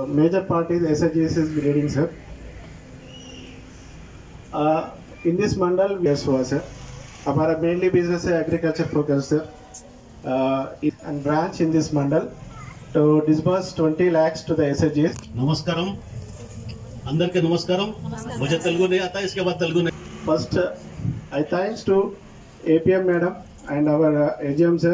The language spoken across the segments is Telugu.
major part is SHGs is grading, sir. In this mandal, yes, sir. Our mainly business is agriculture focus, sir. And branch in this mandal to disburse 20 lakhs to the SHGs. नमस्कारम, अंदर के नमस्कारम. मुझे तेलुगु नहीं आता, इसके बाद तेलुगु नहीं. First, I thanks to APM madam and our AGM sir.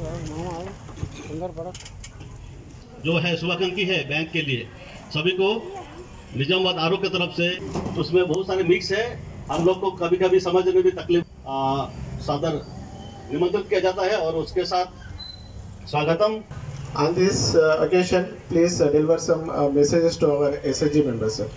जो है शुभाकांक्षी है बैंक के लिए सभी को निजामाबाद आरोप की तरफ से. उसमें बहुत सारे मिक्स है, हम लोग को कभी कभी समझने में भी तकलीफ. सादर निमंत्रित किया जाता है और उसके साथ स्वागतम. On this occasion, please deliver some messages to our SHG members, sir.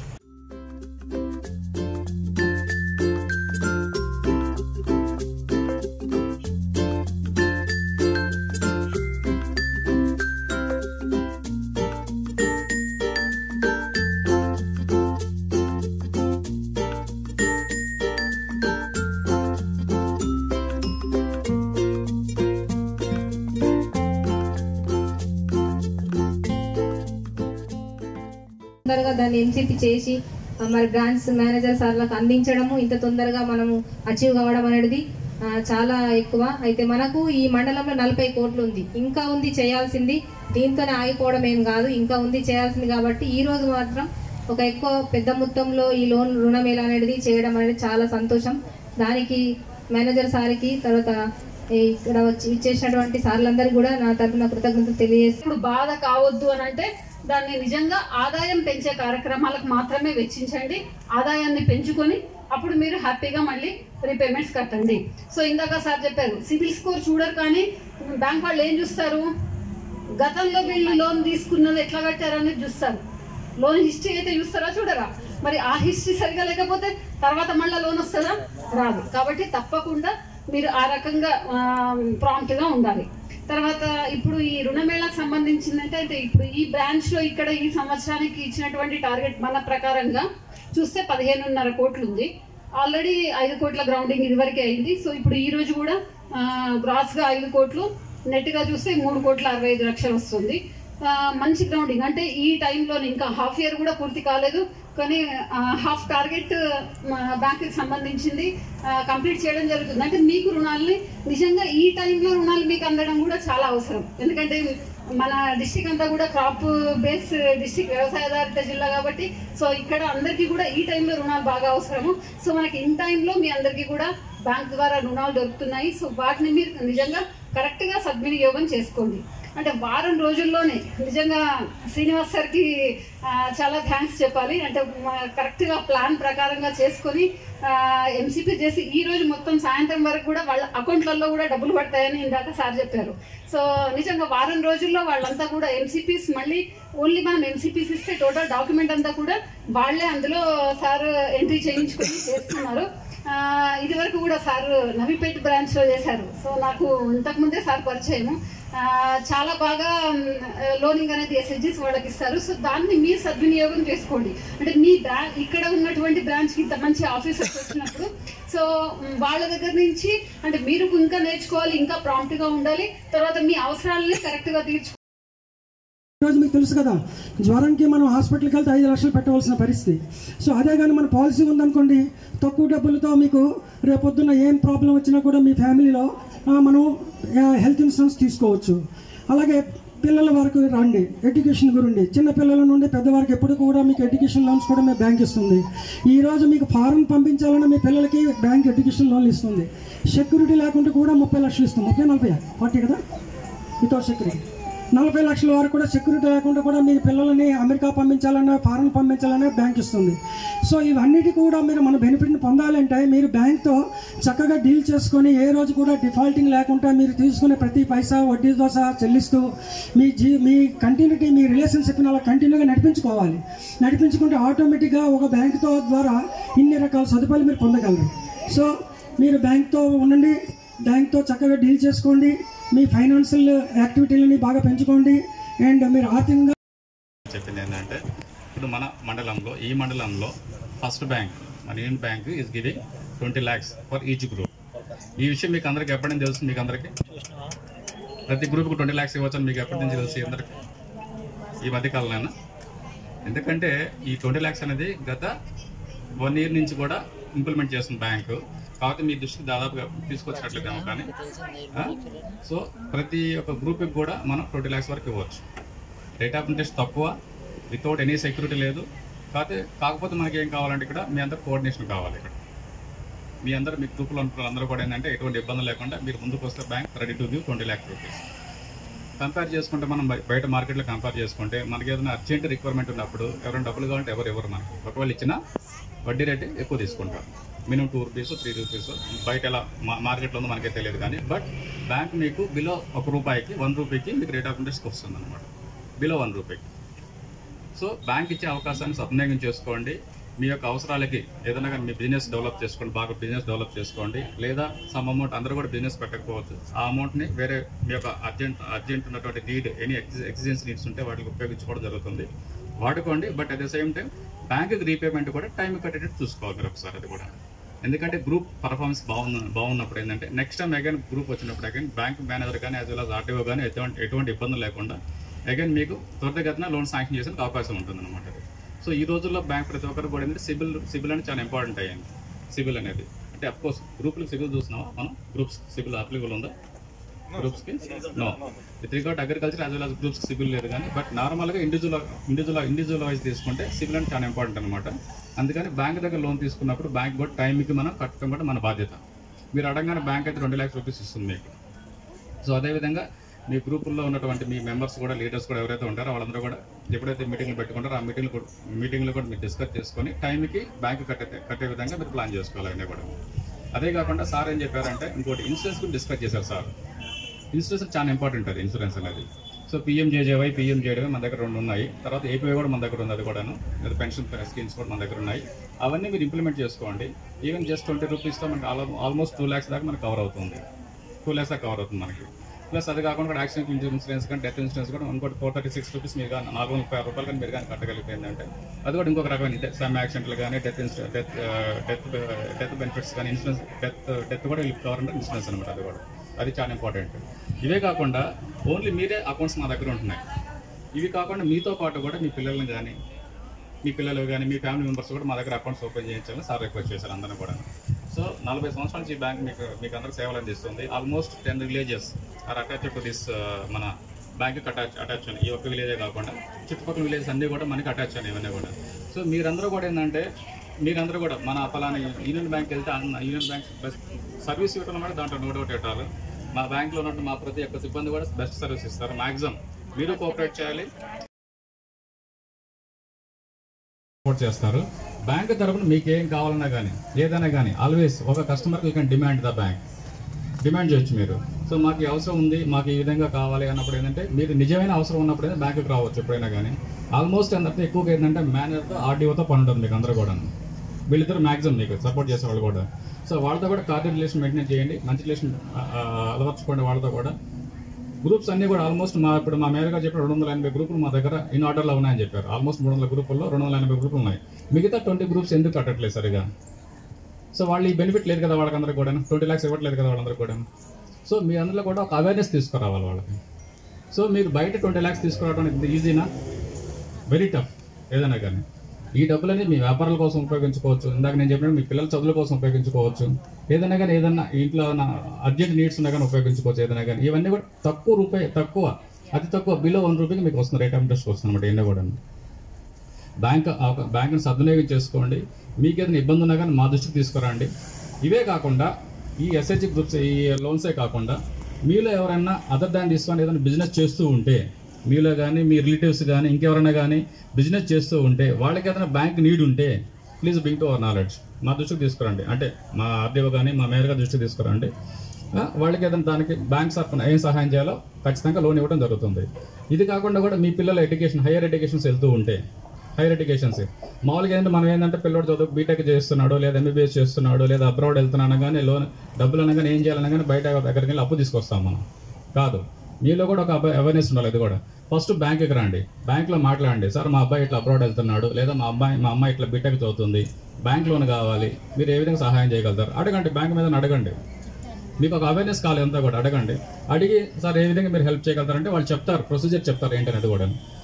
తొందరగా దాన్ని ఎంసిపి చేసి మరి బ్రాంచ్ మేనేజర్ సార్లకు అందించడము, ఇంత తొందరగా మనము అచీవ్ కావడం అనేది చాలా ఎక్కువ. అయితే మనకు ఈ మండలంలో 40 కోట్లు ఉంది, ఇంకా ఉంది చేయాల్సింది. దీంతోనే ఆగిపోవడం ఏం కాదు, ఇంకా ఉంది చేయాల్సింది. కాబట్టి ఈ రోజు మాత్రం ఒక ఎక్కువ పెద్ద మొత్తంలో ఈ లోన్ రుణమేళ అనేది చేయడం అనేది చాలా సంతోషం. దానికి మేనేజర్ సార్కి, తర్వాత ఇక్కడ వచ్చి ఇచ్చేసినటువంటి సార్లందరికీ కూడా నా తరఫున కృతజ్ఞతలు తెలియజేస్తాను. ఇప్పుడు బాధ కావద్దు అని అంటే దాన్ని నిజంగా ఆదాయం పెంచే కార్యక్రమాలకు మాత్రమే వెచ్చించండి. ఆదాయాన్ని పెంచుకొని అప్పుడు మీరు హ్యాపీగా మళ్ళీ రీపేమెంట్స్ కట్టండి. సో ఇందాక సార్ చెప్పారు, సిబిల్ స్కోర్ చూడరు, కానీ బ్యాంక్ వాళ్ళు ఏం చూస్తారు, గతంలో వీళ్ళు లోన్ తీసుకున్నది ఎట్లా కట్టారనేది చూస్తారు. లోన్ హిస్టరీ అయితే చూస్తారా, చూడరా? మరి ఆ హిస్టరీ సరిగా లేకపోతే తర్వాత మళ్ళీ లోన్ వస్తుందా? రాదు. కాబట్టి తప్పకుండా మీరు ఆ రకంగా ప్రాంప్ట్గా ఉండాలి. తర్వాత ఇప్పుడు ఈ రుణమేళకు సంబంధించిందంటే, అంటే ఇప్పుడు ఈ బ్రాంచ్లో ఇక్కడ ఈ సంవత్సరానికి ఇచ్చినటువంటి టార్గెట్ మన ప్రకారంగా చూస్తే 15.5 కోట్లు ఉంది. ఆల్రెడీ 5 కోట్ల గ్రౌండింగ్ ఇదివరకే అయింది. సో ఇప్పుడు ఈ రోజు కూడా గ్రాస్గా 5 కోట్లు, నెట్గా చూస్తే 3,65,00,000 వస్తుంది. మంచి గ్రౌండింగ్. అంటే ఈ టైంలో ఇంకా హాఫ్ ఇయర్ కూడా పూర్తి కాలేదు, కానీ హాఫ్ టార్గెట్ బ్యాంకుకి సంబంధించింది కంప్లీట్ చేయడం జరుగుతుంది. అంటే మీకు రుణాలని నిజంగా ఈ టైంలో రుణాలు మీకు అందడం కూడా చాలా అవసరం. ఎందుకంటే మన డిస్టిక్ అంతా కూడా క్రాప్ బేస్ డిస్టిక్, వ్యవసాయాధారిత జిల్లా కాబట్టి సో ఇక్కడ అందరికీ కూడా ఈ టైంలో రుణాలు బాగా అవసరము. సో మనకి ఇన్ టైంలో మీ అందరికీ కూడా బ్యాంక్ ద్వారా రుణాలు దొరుకుతున్నాయి. సో వాటిని మీరు నిజంగా కరెక్ట్గా సద్వినియోగం చేసుకోండి. అంటే వారం రోజుల్లోనే నిజంగా శ్రీనివాస్ సార్కి చాలా థ్యాంక్స్ చెప్పాలి. అంటే కరెక్ట్గా ప్లాన్ ప్రకారంగా చేసుకొని ఎంసీపీ చేసి ఈ రోజు మొత్తం సాయంత్రం వరకు కూడా వాళ్ళ అకౌంట్లలో కూడా డబ్బులు పడతాయని ఇందాక సార్ చెప్పారు. సో నిజంగా వారం రోజుల్లో వాళ్ళంతా కూడా ఎంసీపీస్, మళ్ళీ ఓన్లీ మనం ఎంసీపీస్ ఇస్తే టోటల్ డాక్యుమెంట్ అంతా కూడా వాళ్ళే అందులో సార్ ఎంట్రీ చేయించుకొని చేస్తున్నారు. ఇది వరకు కూడా సార్ నవీపేట బ్రాంచ్లో చేశారు. సో నాకు ఇంతకుముందే సార్ పరిచయము. చాలా బాగా లోనింగ్ అనేది ఎస్హెచ్జీస్ వాళ్ళకి ఇస్తారు. సో దాన్ని మీరు సద్వినియోగం చేసుకోండి. అంటే మీ ఇక్కడ ఉన్నటువంటి బ్రాంచ్కి ఇంత మంచి ఆఫీసర్స్ వచ్చినప్పుడు సో వాళ్ళ దగ్గర నుంచి అంటే మీరు ఇంకా నేర్చుకోవాలి, ఇంకా ప్రాంప్ట్గా ఉండాలి. తర్వాత మీ అవసరాలని కరెక్ట్గా తీర్చుకోవాలి. ఈరోజు మీకు తెలుసు కదా, జ్వరంకి మనం హాస్పిటల్కి వెళ్తే 5 లక్షలు పెట్టవలసిన పరిస్థితి. సో అదే కానీ మన పాలసీ ఉందనుకోండి, తక్కువ డబ్బులతో మీకు రేపొద్దున్న ఏం ప్రాబ్లం వచ్చినా కూడా మీ ఫ్యామిలీలో మనం హెల్త్ ఇన్సూరెన్స్ తీసుకోవచ్చు. అలాగే పిల్లల వరకు రండి, ఎడ్యుకేషన్ గురించి చిన్న పిల్లల నుండి పెద్దవారికి ఎప్పుడు కూడా మీకు ఎడ్యుకేషన్ లోన్స్ కూడా మేము బ్యాంక్ ఇస్తుంది. ఈరోజు మీకు ఫారం పంపించాలన్నా మీ పిల్లలకి బ్యాంక్ ఎడ్యుకేషన్ లోన్లు ఇస్తుంది. సెక్యూరిటీ లేకుండా కూడా 30 లక్షలు ఇస్తాం. 30, 40, 40 కదా వితౌట్ సెక్యూరిటీ. 40 లక్షల వరకు కూడా సెక్యూరిటీ లేకుండా కూడా మీ పిల్లలని అమెరికా పంపించాలన్నా ఫారెన్ పంపించాలన్నా బ్యాంక్ ఇస్తుంది. సో ఇవన్నిటి కూడా మీరు మన బెనిఫిట్ని పొందాలంటే మీరు బ్యాంక్తో చక్కగా డీల్ చేసుకొని ఏ రోజు కూడా డిఫాల్టింగ్ లేకుండా మీరు తీసుకునే ప్రతి పైసా వడ్డీతో సహా చెల్లిస్తూ మీ కంటిన్యూటీ, మీ రిలేషన్షిప్ని అలా కంటిన్యూగా నడిపించుకోవాలి. నడిపించుకుంటే ఆటోమేటిక్గా ఒక బ్యాంకుతో ద్వారా ఇన్ని రకాల సదుపాయాలు మీరు పొందగలరు. సో మీరు బ్యాంక్తో ఉండండి, బ్యాంక్తో చక్కగా డీల్ చేసుకోండి, మీ ఫైనాన్షియల్ యాక్టివిటీలని బాగా పెంచుకోండి. అండ్ మీరు ఆర్థికంగా చెప్పింది ఏంటంటే, ఇప్పుడు మన మండలంలో ఈ మండలంలో ఫస్ట్ బ్యాంక్ మన union bank is giving 20 lakhs for each group. ఈ విషయం మీకు అందరికి ఎప్పటి నుంచి తెలుస్తుంది? మీకు అందరికీ ప్రతి గ్రూప్కి 20 lakhs ఇవ్వచ్చని మీకు ఎప్పటి నుంచి తెలుసు? అందరికి ఈ మధ్యకాలంలో ఎందుకంటే ఈ 20 laక్స్ అనేది గత 1 year నుంచి కూడా ఇంప్లిమెంట్ చేస్తుంది బ్యాంకు. కాబట్టి మీ దృష్టికి దాదాపుగా తీసుకొచ్చినట్లేదేమో కానీ సో ప్రతి ఒక్క గ్రూప్కి కూడా మనం 20 lakhs వరకు ఇవ్వచ్చు. రేట్ ఆఫ్ ఇంట్రెస్ట్ తక్కువ, వితౌట్ ఎనీ సెక్యూరిటీ లేదు. కాకపోతే మనకి ఏం కావాలంటే ఇక్కడ మీ అందరు కోఆర్డినేషన్ కావాలి. ఇక్కడ మీ గ్రూప్లో ఉన్న అందరూ కూడా ఏంటంటే ఎటువంటి ఇబ్బంది లేకుండా మీరు ముందుకు వస్తే bank ready to give 20 lakhs rupees. Compare చేసుకుంటే మనం బయట మార్కెట్లో కంపేర్ చేసుకుంటే మనకి ఏదైనా అర్జెంట్ రిక్వైర్మెంట్ ఉన్నప్పుడు ఎవరైనా డబ్బులు కావాలంటే ఎవరు మనకి ఒకవేళ ఇచ్చినా వడ్డీ రేటు ఎక్కువ తీసుకుంటారు. మినిమం 2 rupees 3 rupees బయట ఎలా మార్కెట్లో ఉందో మనకే తెలియదు కానీ బట్ బ్యాంక్ మీకు బిలో ₹1కి 1 రూపీకి మీకు రేట్ ఆఫ్ ఇంట్రెస్ట్ వస్తుంది అనమాట, బిలో 1 రూపీకి. సో బ్యాంక్ ఇచ్చే అవకాశాన్ని సద్వినియోగం చేసుకోండి. మీ యొక్క అవసరాలకి ఏదైనా కానీ మీ బిజినెస్ డెవలప్ చేసుకోండి, బాగా బిజినెస్ డెవలప్ చేసుకోండి. లేదా సమ్ అమౌంట్ అందరూ కూడా బిజినెస్ పెట్టకపోవచ్చు, ఆ అమౌంట్ని వేరే మీ యొక్క అర్జెంట్ ఉన్నటువంటి నీడ్ ఎనీ ఎక్సిజెన్స్ నీడ్స్ ఉంటే వాటికి ఉపయోగించుకోవడం జరుగుతుంది, వాడుకోండి. But at the same time బ్యాంకుకి రీపేమెంట్ కూడా టైం కట్టేటట్టు చూసుకోవాలి మీరు ఒకసారి. అది కూడా ఎందుకంటే గ్రూప్ పర్ఫార్మెన్స్ బాగున్నప్పుడు ఏంటంటే నెక్స్ట్ టైం అగైన్ గ్రూప్ వచ్చినప్పుడు అగైన్ బ్యాంక్ మేనేజర్ కానీ యాజ్ వెల్ as ఆర్టీఓ కానీ ఎటువంటి ఇబ్బందులు లేకుండా అగైన్ మీకు త్వరితగతిన లోన్ శాంక్షన్ చేసేందుకు అవకాశం ఉంటుంది అనమాట. సో ఈ రోజుల్లో బ్యాంక్ ప్రతి ఒక్కరు కూడా ఏంటంటే సిబిల్ అనేది చాలా ఇంపార్టెంట్ అయ్యింది. సిబిల్ అనేది అంటే అఫ్కోర్స్ గ్రూప్లకు సిబిల్ చూస్తున్నావా మనం, గ్రూప్స్ సిబిల్ అప్లికబుల్ ఉందా గ్రూప్స్కి? No. With regard agriculture as well as గ్రూప్స్కి సిబిల్ లేదు కానీ బట్ నార్మల్గా ఇండివిజువల్ వైజ్ తీసుకుంటే సిబిల్ అనేది చాలా ఇంపార్టెంట్ అనమాట. అందుకని బ్యాంక్ దగ్గర లోన్ తీసుకున్నప్పుడు బ్యాంక్ కూడా టైంకి మనం కట్టడం కూడా మన బాధ్యత. మీరు అడగగానే బ్యాంక్ అయితే 20 lakhs రూపీస్ ఇస్తుంది మీకు. సో అదేవిధంగా మీ గ్రూపుల్లో ఉన్నటువంటి మీ మెంబర్స్ కూడా లీడర్స్ కూడా ఎవరైతే ఉంటారో వాళ్ళందరూ కూడా ఎప్పుడైతే మీటింగ్లు పెట్టుకుంటారో ఆ మీటింగ్లో కూడా మీరు డిస్కస్ చేసుకొని టైంకి బ్యాంక్ కట్టే విధంగా మీరు ప్లాన్ చేసుకోవాలి అయినా కూడా. అదే కాకుండా సార్ ఏం చెప్పారంటే ఇంకోటి ఇన్సూరెన్స్ కూడా డిస్కస్ చేశారు సార్. ఇన్సూరెన్స్ చాలా ఇంపార్టెంట్ అది ఇన్సూరెన్స్ అనేది. సో PMJJY మన దగ్గర 2 ఉన్నాయి, తర్వాత APY కూడా మన దగ్గర ఉంది, అది కూడాను పెన్షన్ స్కీమ్స్ కూడా మన దగ్గర ఉన్నాయి. అవన్నీ మీరు ఇంప్లిమెంట్ చేసుకోండి. ఈవెన్ జస్ట్ 20 రూపీస్తో మనకి ఆల్మోస్ట్ 2 lakhs దాకా మనకు కవర్ అవుతుంది, 2 lakhs దాకా కవర్ అవుతుంది మనకి. ప్లస్ అది కాకుండా యాక్సిడెంట్ ఇన్సూరెన్స్ కానీ డెత్ ఇన్సూరెన్స్ కూడా ఇంకోటి 436 రూపీస్ మీరు కానీ 430 కానీ మీరు కానీ కట్టగలిగిపోయిందంటే అది కూడా ఇంకొక రకమైన సమ్ యాక్సిడెంట్లు కానీ డెత్ బెనిఫిట్స్ కానీ ఇన్సూరెన్స్ డెత్ కూడా కవర్ అంటే ఇన్సూరెన్స్ అనమాట. అది కూడా అది చాలా ఇంపార్టెంట్. ఇవే కాకుండా ఓన్లీ మీరే అకౌంట్స్ మా దగ్గర ఉంటున్నాయి. ఇవి కాకుండా మీతో పాటు కూడా మీ పిల్లలు కానీ మీ ఫ్యామిలీ మెంబర్స్ కూడా మా దగ్గర అకౌంట్స్ ఓపెన్ చేయించాలని సార్ రిక్వెస్ట్ చేశారు అందరూ కూడా. సో 40 సంవత్సరాల నుంచి ఈ బ్యాంక్ మీకు అందరూ సేవలు అందిస్తుంది. Almost 10 villages are attached to this మన బ్యాంక్కి అటాచ్ అని. ఈ ఒక్క విలేజే కాకుండా చుట్టుపక్కల విలేజెస్ అన్నీ కూడా మనకి అటాచ్ అని ఇవన్నీ కూడా. సో మీరందరూ కూడా ఏంటంటే మీరందరూ కూడా మన పలానా యూనియన్ బ్యాంక్ వెళ్తే యూనియన్ బ్యాంక్ బెస్ట్ సర్వీస్ ఇవ్వడం అన్నమాట, దాంట్లో నో డౌట్ ఎట్ ఆల్. మా బ్యాంక్లో ఉన్నట్టు మా ప్రతి ఒక్క సిబ్బంది కూడా బెస్ట్ సర్వీస్ ఇస్తారు. మ్యాక్సిమం మీరు కోఆపరేట్ చేయాలి, సపోర్ట్ చేస్తారు. బ్యాంక్ తరఫున మీకు ఏం కావాలన్నా కానీ ఏదైనా కానీ ఆల్వేస్ ఒక కస్టమర్కి you can demand the bank, demand చేయొచ్చు మీరు. సో మాకు ఈ అవసరం ఉంది, మాకు ఈ విధంగా కావాలి అన్నప్పుడు ఏంటంటే మీరు నిజమైన అవసరం ఉన్నప్పుడు బ్యాంకుకి రావచ్చు ఎప్పుడైనా కానీ. ఆల్మోస్ట్ అందరితో ఎక్కువగా ఏంటంటే మేనేజర్తో ఆర్డీఓతో పని ఉంటుంది మీకు అందరూ కూడా. వీళ్ళిద్దరు మ్యాక్సిమం మీకు సపోర్ట్ చేసేవాళ్ళు కూడా. సో వాళ్ళతో కూడా కార్డియల్ రిలేషన్ మెయింటైన్ చేయండి, మంచి రిలేషన్ అలవర్చుకోండి వాళ్ళతో కూడా. గ్రూప్స్ అన్నీ కూడా ఆల్మోస్ట్ ఇప్పుడు మా మేరగా చెప్పిన 280 గ్రూపులు మా దగ్గర ఇన్ ఆర్డర్లో ఉన్నాయని చెప్పారు. ఆల్మోస్ట్ 300 గ్రూపుల్లో 280 గ్రూపులు ఉన్నాయి. మిగతా 20 గ్రూప్స్ ఎందుకు కట్టట్లేదు సరిగా? సో వాళ్ళు ఈ బెనిఫిట్ లేదు కదా వాళ్ళకందరూ కూడా, 20 lakhs ఇవ్వట్లేదు కదా వాళ్ళందరూ కూడా. సో మీ అందరిలో కూడా ఒక అవేర్నెస్ తీసుకురావాలి వాళ్ళకి. సో మీరు బయట 20 lakhs తీసుకురావడం ఈజీనా? Very tough. ఏదైనా కానీ ఈ డబ్బులని మీ వ్యాపారాల కోసం ఉపయోగించుకోవచ్చు, ఇందాక నేను చెప్పినట్టు మీ పిల్లల చదువుల కోసం ఉపయోగించుకోవచ్చు, ఏదైనా కానీ ఏదన్నా ఇంట్లో అర్జెంట్ నీడ్స్ ఉన్నా కానీ ఉపయోగించుకోవచ్చు. ఏదైనా కానీ ఇవన్నీ కూడా అతి తక్కువ బిలో 1 రూపీకి మీకు వస్తుంది, రేట్ ఆఫ్ ఇంట్రెస్ట్ వస్తుంది అనమాట. ఇవన్నీ కూడా బ్యాంకుని సద్వినియోగం చేసుకోండి. మీకు ఏదైనా ఇబ్బంది ఉన్నా కానీ మా దృష్టికి తీసుకురండి. ఇవే కాకుండా ఈ ఎస్హెచ్ గ్రూప్స్ ఈ లోన్సే కాకుండా మీలో ఎవరైనా అదర్ దాన్ దిస్ వన్ ఏదైనా బిజినెస్ చేస్తూ ఉంటే, మీలో కానీ మీ రిలేటివ్స్ కానీ ఇంకెవరైనా కానీ బిజినెస్ చేస్తూ ఉంటే, వాళ్ళకి ఏదైనా బ్యాంక్ నీడ్ ఉంటే please bring to our knowledge, మా దృష్టికి తీసుకురండి. అంటే మా ఆర్డీఓ కానీ మా మేయర్ గారి దృష్టికి తీసుకురండి. వాళ్ళకి ఏదైనా దానికి బ్యాంక్ తరఫున ఏం సహాయం చేయాలో ఖచ్చితంగా లోన్ ఇవ్వడం జరుగుతుంది. ఇది కాకుండా కూడా మీ పిల్లల ఎడ్యుకేషన్ హైయర్ ఎడ్యుకేషన్స్ వెళ్తూ ఉంటే, హైయర్ ఎడ్యుకేషన్స్ మామూలుగా ఏంటంటే మనం ఏంటంటే పిల్లడు చదువు బీటెక్ చేస్తున్నాడు లేదా MBBS చేస్తున్నాడు లేదా అబ్రాడ్ వెళ్తున్నాను కానీ లోన్ డబ్బులు అనగానే ఏం చేయాలన్నా కానీ బయట దగ్గరికి వెళ్ళి అప్పు తీసుకొస్తాం మనం కాదు. మీలో కూడా ఒక అవేర్నెస్ ఉండాలి. ఇది కూడా ఫస్ట్ బ్యాంక్కి రండి, బ్యాంక్లో మాట్లాడండి. సార్ మా అబ్బాయి ఇట్లా అబ్రాడ్ వెళ్తున్నాడు లేదా మా అమ్మాయి ఇట్లా బీటెక్ చదువుతుంది, బ్యాంక్ లోన్ కావాలి, మీరు ఏ విధంగా సహాయం చేయగలుగుతారు అడగండి. బ్యాంక్ మీద అడగండి, మీకు ఒక అవేర్నెస్ కావాలి అంతా కూడా అడగండి. అడిగి సార్ ఏ విధంగా మీరు హెల్ప్ చేయగలుగుతారంటే వాళ్ళు చెప్తారు, ప్రొసీజర్ చెప్తారు ఏంటనేది కూడా.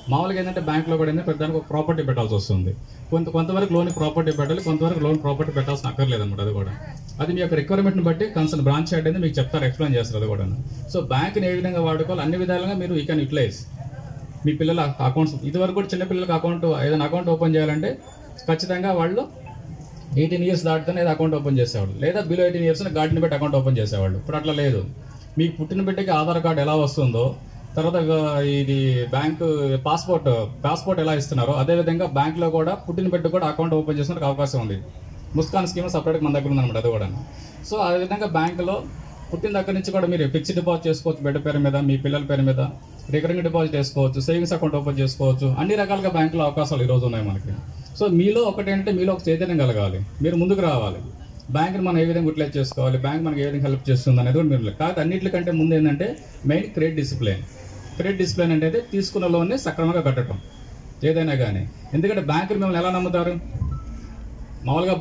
మామూలుగా ఏంటంటే బ్యాంక్లో కూడా ఏంటంటే ప్రతిదానికి ఒక ప్రాపర్టీ పెట్టాల్సి వస్తుంది. కొంతవరకు లోన్ ప్రాపర్టీ పెట్టాలి, కొంతవరకు లోన్ ప్రాపర్టీ పెట్టాల్సిన అక్కర్లేదన్నమాట. అది కూడా అది మీ యొక్క రిక్వైర్మెంట్ని బట్టి కన్సర్న్ బ్రాంచ్ హెడ్ అనేది మీకు చెప్తారు, ఎక్స్ప్లెయిన్ చేస్తారు. అది కూడా సో బ్యాంక్ని ఏ విధంగా వాడుకోవాలి అన్ని విధాలుగా మీరు యూ కెన్ యూటిలైజ్. మీ పిల్లల అకౌంట్స్ ఇదివరకు కూడా చిన్న పిల్లలకి ఏదైనా అకౌంట్ ఓపెన్ చేయాలంటే ఖచ్చితంగా వాళ్ళు 18 years దాటితేనే అకౌంట్ ఓపెన్ చేసేవాళ్ళు, లేదా బిలో 18 years గార్డెన్ పెట్టి అకౌంట్ ఓపెన్ చేసేవాళ్ళు. ఇప్పుడు అట్లా లేదు. మీకు పుట్టిన బిడ్డకి ఆధార్ కార్డు ఎలా వస్తుందో, తర్వాత ఇది బ్యాంకు పాస్పోర్ట్ ఎలా ఇస్తున్నారో అదేవిధంగా బ్యాంక్లో కూడా పుట్టిన బిడ్డ కూడా అకౌంట్ ఓపెన్ చేసినందుకు అవకాశం ఉంది. ముస్కాన్ స్కీమ్ సపరేట్గా మన దగ్గర ఉందన్నమాట. అది కూడా సో అదేవిధంగా బ్యాంకులో పుట్టిన దగ్గర నుంచి కూడా మీరు ఫిక్స్డ్ డిపాజిట్ చేసుకోవచ్చు, బిడ్డ పేరు మీద, మీ పిల్లల పేరు మీద రికరింగ్ డిపాజిట్ చేసుకోవచ్చు, సేవింగ్స్ అకౌంట్ ఓపెన్ చేసుకోవచ్చు. అన్ని రకాలుగా బ్యాంకులో అవకాశాలు ఈరోజు ఉన్నాయి మనకి. సో మీలో ఒకటేంటే మీలో ఒక చైతన్యం కలగాలి, మీరు ముందుకు రావాలి. బ్యాంక్ని మనం ఏ విధంగా యూటిలైజ్ చేసుకోవాలి, బ్యాంక్ మనకి ఏ విధంగా హెల్ప్ చేస్తుంది అనేది కూడా మీరు. కాదు అన్నింటికంటే ముందు ఏంటంటే మెయిన్ క్రెడిట్ డిసిప్లిన్ అంటే తీసుకున్న లోన్ని సక్రమంగా కట్టడం ఏదైనా కానీ. ఎందుకంటే బ్యాంకులు మిమ్మల్ని ఎలా నమ్ముతారు? మామూలుగా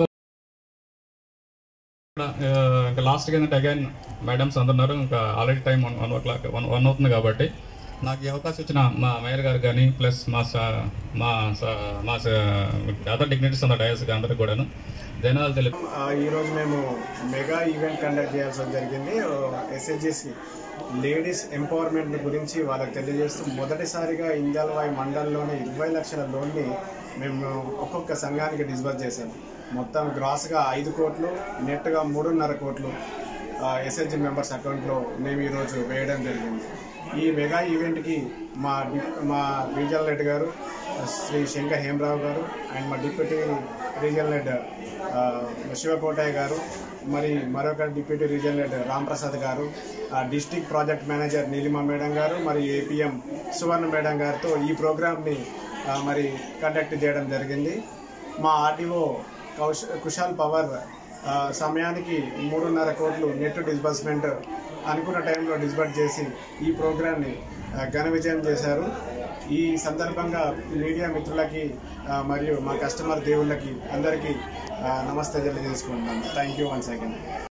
ఇంకా లాస్ట్గా ఏంటంటే అగైన్ మేడమ్స్ అందరున్నారు, ఇంకా ఆల్రెడీ టైం 1 అవుతుంది. కాబట్టి నాకు ఈ అవకాశం ఇచ్చిన మా మేయర్ గారు కానీ ప్లస్ మా అదర్ డిగ్నిటీస్ ఉన్న డయాస్ అందరికి కూడాను ధన్యవాదాలు తెలుపు. ఈరోజు మేము మెగా ఈవెంట్ కండక్ట్ చేయాల్సి జరిగింది. ఎస్హెచ్జిసి లేడీస్ ఎంపవర్మెంట్ గురించి వాళ్ళకి తెలియజేస్తూ మొదటిసారిగా ఇంజల్వాయి మండలంలోని 20 లక్షల లోన్ని మేము ఒక్కొక్క సంఘానికి డిస్బర్స్ చేశాం. మొత్తం గ్రాస్గా 5 కోట్లు, నెట్గా 3.5 కోట్లు ఎస్హెచ్జి మెంబర్స్ అకౌంట్లో మేము ఈరోజు వేయడం జరిగింది. ఈ మెగా ఈవెంట్కి మా రీజనల్ హెడ్ గారు శ్రీ శంకర్ హేమరావు గారు అండ్ మా డిప్యూటీ రీజనల్ హెడ్ శివకోటయ్య గారు, మరి మరొక deputy regional head Ramprasad garu, district project manager Neelima madam garu, మరి ఏపీఎం సువర్ణ మేడం గారితో ఈ ప్రోగ్రామ్ని మరి కండక్ట్ చేయడం జరిగింది. మా ఆర్డీఓ కుశాల్ పవర్ సమయానికి 3.5 కోట్లు నెట్ డిస్బర్స్మెంట్ అనుకున్న టైంలో డిస్బర్స్ చేసి ఈ ప్రోగ్రామ్ని ఘన విజయం చేశారు. ఈ సందర్భంగా మీడియా మిత్రులకి మరియు మా కస్టమర్ దేవుళ్ళకి అందరికీ నమస్తే తెలియజేసుకుంటున్నాను. Thank you once again.